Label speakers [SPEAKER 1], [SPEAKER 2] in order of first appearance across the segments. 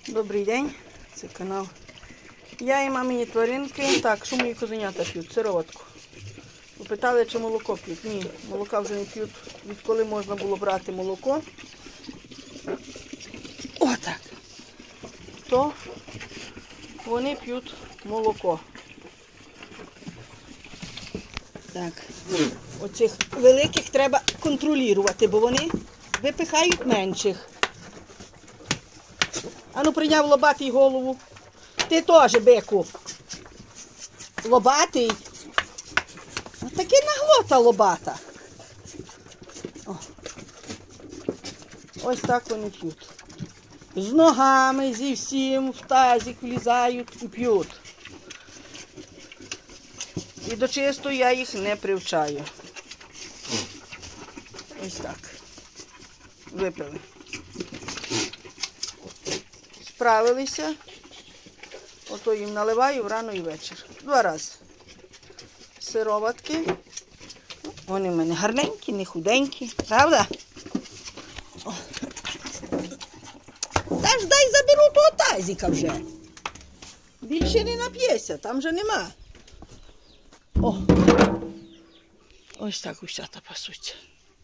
[SPEAKER 1] Добрий день, це канал Я і мамині тваринки. Так, що мої козенята п'ють? Сироватку. Попитали, чи молоко п'ють. Ні, молока вже не п'ють. Відколи можна було брати молоко. Отак. То вони п'ють молоко. Так. Оцих великих треба контролювати, бо вони випихають менших. Ану, прийняв лобатий голову. Ти теж, бику. Лобатий. Таке наглота лобата. О. Ось так вони п'ють. З ногами, зі всім, в тазик влізають і п'ють. І до чисту я їх не привчаю. Ось так. Випили. Справилися. Ото їм наливаю врано і вечір. 2 рази. Сироватки. Вони в мене гарненькі, не худенькі. Правда? О. Та ж дай заберу того тазика вже. Більше не нап'єся, там вже нема. О! Ось так усята пасуться.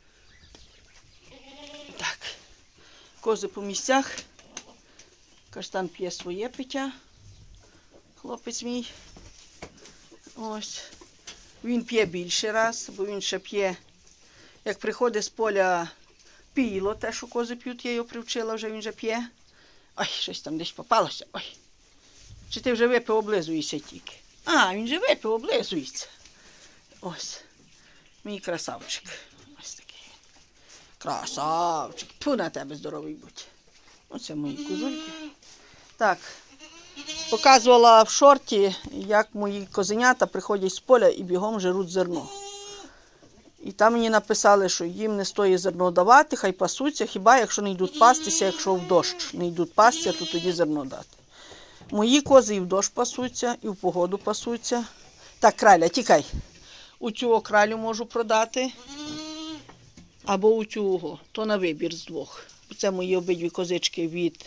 [SPEAKER 1] Так. Кози по місцях. Каштан п'є своє пиття. Хлопець мій. Ось. Він п'є більше раз, бо він ще п'є, як приходить з поля піло, те, що кози п'ють, я його привчила, вже він вже п'є. Ой, щось там десь попалося. Ой. Чи ти вже випив, облизуєшся тільки? А, він вже випив, облизується. Ось. Мій красавчик. Ось такий. Красавчик. Тьфу на тебе, здоровий будь. Оце мої козульки. Так. Показувала в шорті, як мої козенята приходять з поля і бігом жируть зерно. І там мені написали, що їм не стоїть зерно давати, хай пасуться, хіба якщо не йдуть пастися, якщо в дощ не йдуть пастися, то тоді зерно дати. Мої кози і в дощ пасуться, і в погоду пасуться. Так, краля, тікай. У цього кралю можу продати, або у цього, то на вибір з двох. Це мої обидві козички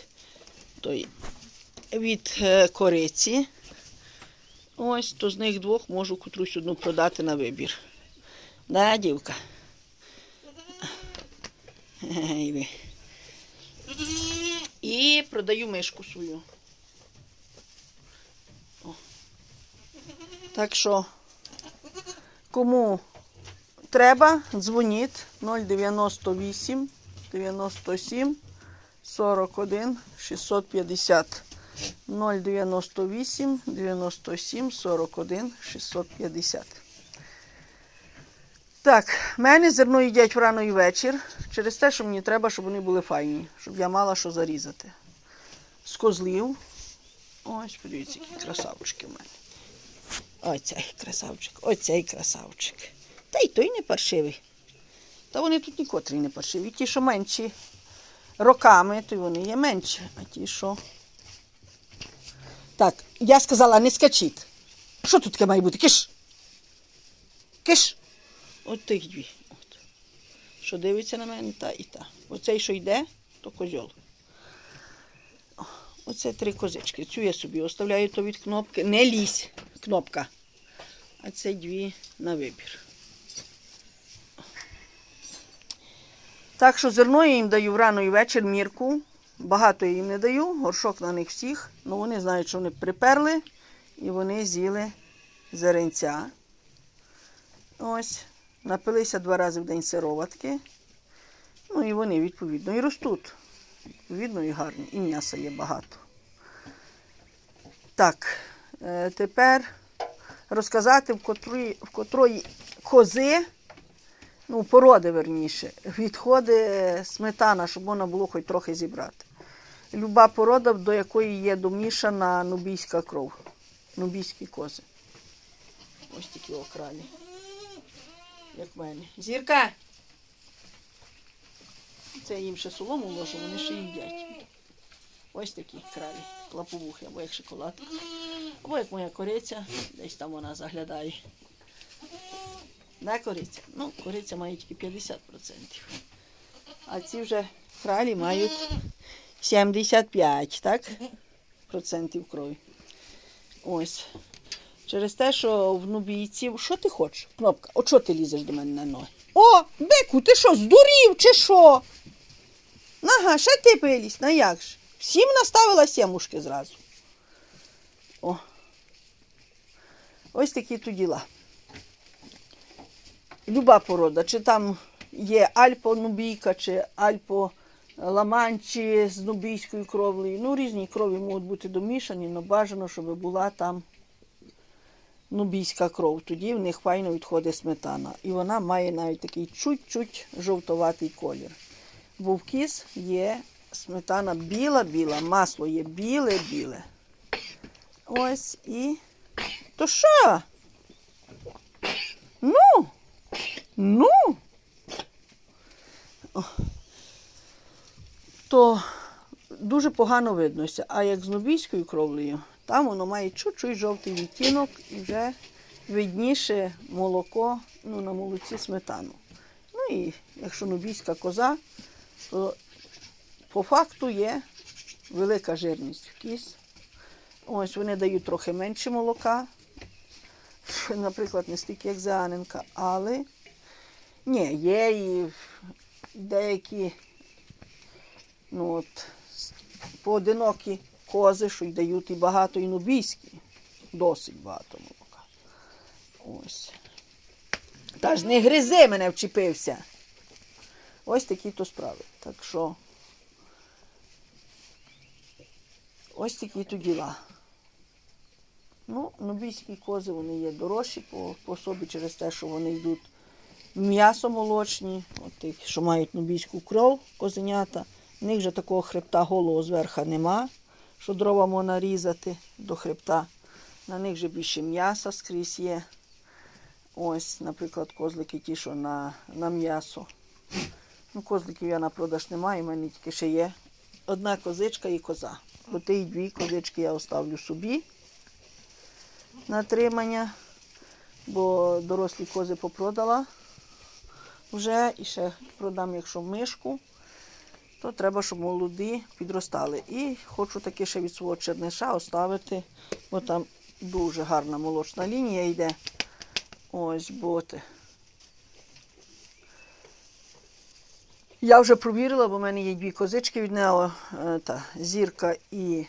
[SPEAKER 1] від кориці. Ось, то з них двох можу котрусь одну продати на вибір. Да, дівка? І продаю мишку свою. О. Так що, кому треба, дзвоніть 098 97 41 650. 098 97 41 650. Так, в мене зерно їдять врано і вечір, через те, що мені треба, щоб вони були файні, щоб я мала що зарізати. З козлів. Ось, подивіться, які красавчики в мене. Оцей красавчик, оцей красавчик. Та й той не паршивий. Та вони тут нікотрі не паршиві. Ті, що менші роками, то вони є менші, а ті, що... Так, я сказала, не скачіть. Що тут таке має бути? Киш! Киш! От тих дві. От. Що дивиться на мене, та і та. Оцей, що йде, то козьол. Оце 3 козички. Цю я собі оставляю, то від кнопки. Не лізь, кнопка. А це 2 на вибір. Так що зерно я їм даю врано і вечір, мірку. Багато я їм не даю, горшок на них всіх. Ну вони знають, що вони приперли і вони з'їли зеренця. Ось. Напилися 2 рази в день сироватки. Ну і вони, відповідно, і ростуть. Відповідно, і гарні. І м'яса є багато. Так, тепер розказати, в котрої кози, ну, породи, верніше, відходить сметана, щоб можна було хоч трохи зібрати. Люба порода, до якої є домішана нубійська кров. Нубійські кози. Ось такі окралі. Як в мене. Зірка! Це я їм ще солому ложу, вони ще їдять. Ось такі кралі. Лаповухи, або як шоколадка. Або як моя кориця. Десь там вона заглядає. Да, кориця? Ну, кориця має тільки 50%. А ці вже кралі мають 75, так? Процентів крові. Ось. Через те, що в нубійців... Що ти хочеш? Кнопка, от що ти лізеш до мене на ноги? О, бику, ти що, здурів чи що? Ага, ще ти вилізь, на як ж? Всім наставила сімушки зразу. О. Ось такі тут діла. Люба порода, чи там є альпо-нубійка, чи альпо-ламанчі з нубійською кровлею. Ну, різні крові можуть бути домішані, але бажано, щоб була там нубійська кров. Тоді в них файно відходить сметана. І вона має навіть такий чуть-чуть жовтуватий колір. Бо в кіз є сметана біла-біла, масло є біле-біле. Ось і... То що? Ну! Ну! То дуже погано виднося. А як з нубійською кровлею, там воно має чуть-чуть жовтий відтінок і вже видніше молоко, ну, на молоці сметану. Ну і якщо нубійська коза, то по факту є велика жирність в кіз. Ось вони дають трохи менше молока. Наприклад, не стільки як Зеаненка, але ні, є і деякі поодинокі кози, що й дають і багато, і нубійські. Досить багато молока. Ось. Та ж не гризи, мене вчепився. Ось такі то справи. Так що ось такі то діла. Ну, нубійські кози, вони є дорожчі по собі через те, що вони йдуть м'ясомолочні, от ті, що мають нубійську кров, козенята. В них же такого хребта голого зверху нема, що дрова можна різати до хребта. На них же більше м'яса скрізь є. Ось, наприклад, козлики ті, що на м'ясо. Ну, козликів я на продаж не маю, в мене тільки ще є одна козичка і коза. От ті дві козички я оставлю собі на тримання, бо дорослі кози попродала вже, і ще продам, якщо мишку, то треба, щоб молоді підростали. І хочу таки ще від свого черниша оставити, бо там дуже гарна молочна лінія йде. Ось боти. Я вже провірила, бо в мене є дві козички від нього, Зірка і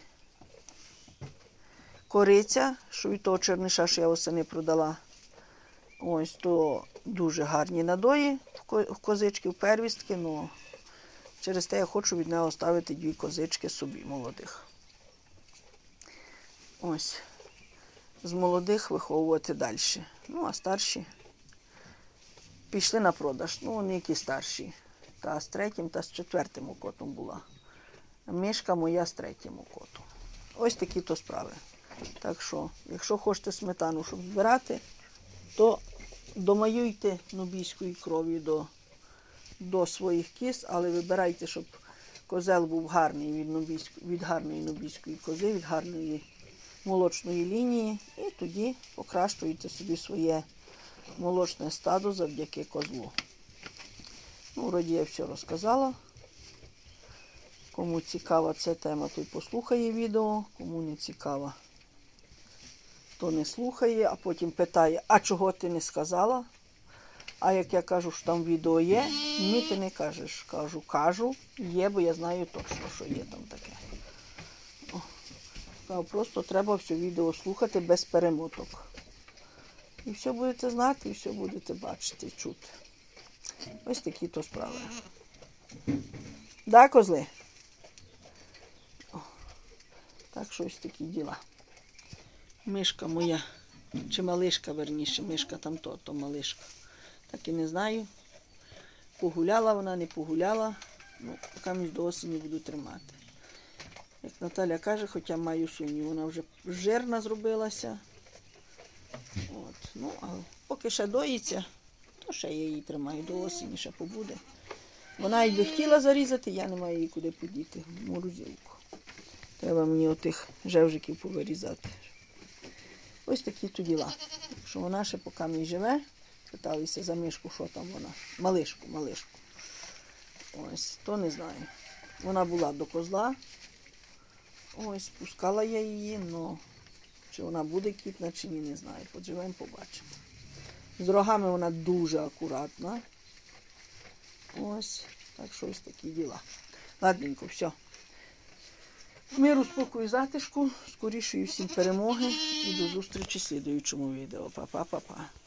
[SPEAKER 1] Кориця, що від того черниша, що я восени продала. Ось, то дуже гарні надої в козички, в первістки, але через те я хочу від нього ставити дві козички собі, молодих. Ось, з молодих виховувати далі. Ну, а старші пішли на продаж. Ну, вони які старші. Та з третім, та з четвертим окотом була. Мишка моя з третім окотом. Ось такі то справи. Так що, якщо хочете сметану, щоб збирати, то домаюйте нубійської крові до своїх кіз, але вибирайте, щоб козел був гарний від гарної нубійської кози, від гарної молочної лінії, і тоді покращуєте собі своє молочне стадо завдяки козлу. Ну, вроді я все розказала. Кому цікава ця тема, той послухає відео, кому не цікава, то не слухає, а потім питає, а чого ти не сказала? А як я кажу, що там відео є, ні, ти не кажеш. Кажу, є, бо я знаю точно, що є там таке. Просто треба все відео слухати без перемоток. І все будете знати, і все будете бачити, чути. Ось такі то справи. Да, козли? Так що ось такі діла. Мишка моя, чи малишка, верніше, мишка там то малишка. Так і не знаю. Погуляла вона, не погуляла. Ну, поки до осені буду тримати. Як Наталя каже, хоча маю сумнів, вона вже жирна зробилася. От. Ну, а поки ще доїться, то ще я її тримаю до осені, ще побуде. Вона її хотіла зарізати, я не маю її куди подіти, в морозилку. Треба мені отих жевжиків повирізати. Ось такі то діла. Що вона ще поки не живе, питалися за мишку, що там вона. Малишку. Ось, то не знаю. Вона була до козла. Ось, пускала я її, але чи вона буде квітна, чи ні, не знаю. Поживемо, побачимо. З рогами вона дуже акуратна. Ось, так що ось такі діла. Ладненько, все. Миру, спокою, затишку, скорішої всім перемоги і до зустрічі в слідуючому відео. Па-па-па-па.